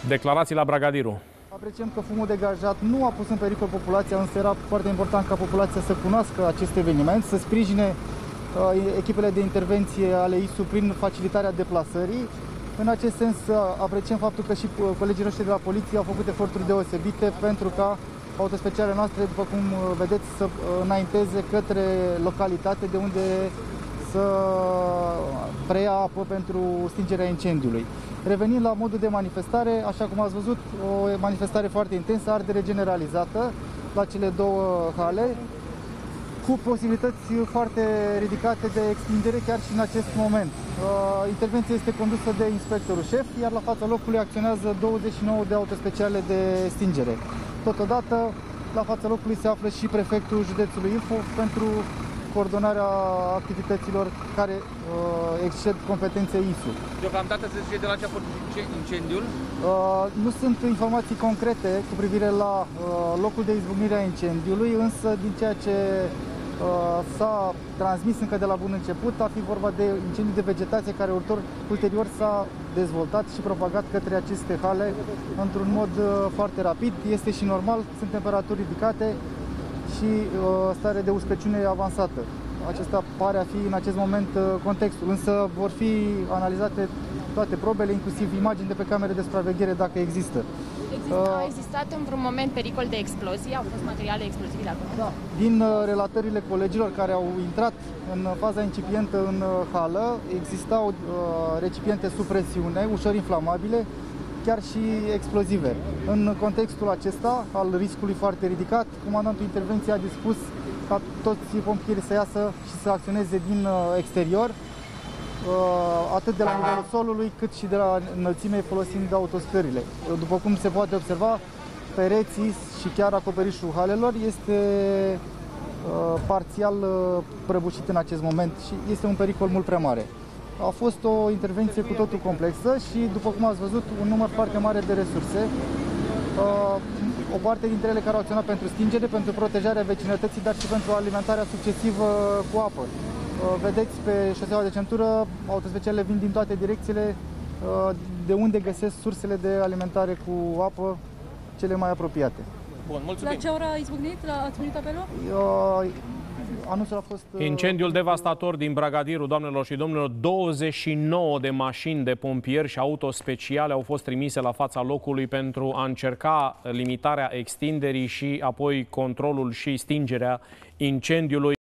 Declarații la Bragadiru. Apreciem că fumul degajat nu a pus în pericol populația, însă era foarte important ca populația să cunoască acest eveniment, să sprijine echipele de intervenție ale ISU prin facilitarea deplasării. În acest sens, apreciem faptul că și colegii noștri de la poliție au făcut eforturi deosebite pentru ca autospecialele noastre, după cum vedeți, să înainteze către localitate de unde să preia apă pentru stingerea incendiului. Revenind la modul de manifestare, așa cum ați văzut, o manifestare foarte intensă, ardere generalizată la cele două hale, cu posibilități foarte ridicate de extindere chiar și în acest moment. Intervenția este condusă de inspectorul șef, iar la fața locului acționează 29 de autospeciale de stingere. Totodată, la fața locului se află și prefectul județului Ilfov pentru coordonarea activităților care exced competențe ISU. Deocamdată se zice de la ce a fost incendiul? Nu sunt informații concrete cu privire la locul de izbucnire a incendiului, însă din ceea ce s-a transmis încă de la bun început, a fi vorba de incendiu de vegetație care ulterior s-a dezvoltat și propagat către aceste hale într-un mod foarte rapid. Este și normal, sunt temperaturi ridicate și stare de uscăciune avansată. Acesta pare a fi în acest moment contextul, însă vor fi analizate toate probele, inclusiv imagini de pe camere de supraveghere dacă există. A existat în vreun moment pericol de explozie? Au fost materiale explozibile acolo? Da. Din relatările colegilor care au intrat în faza incipientă în hală, existau recipiente sub presiune, ușor inflamabile, chiar și explozive. În contextul acesta, al riscului foarte ridicat, comandantul intervenției a dispus ca toți pompierii să iasă și să acționeze din exterior, atât de la nivelul solului, cât și de la înălțime, folosind autostările. După cum se poate observa, pereții și chiar acoperișul halelor este parțial prăbușit în acest moment și este un pericol mult prea mare. A fost o intervenție cu totul complexă și, după cum ați văzut, un număr foarte mare de resurse. O parte dintre ele care au acționat pentru stingere, pentru protejarea vecinătății, dar și pentru alimentarea succesivă cu apă. Vedeți pe șoseaua de centură, autospecialele vin din toate direcțiile, de unde găsesc sursele de alimentare cu apă cele mai apropiate. Bun, mulțumim. La ce oră a izbucnit? Ați primit apelul? Anunțul a fost... Incendiul devastator din Bragadiru, doamnelor și domnilor, 29 de mașini de pompieri și autospeciale au fost trimise la fața locului pentru a încerca limitarea extinderii și apoi controlul și stingerea incendiului.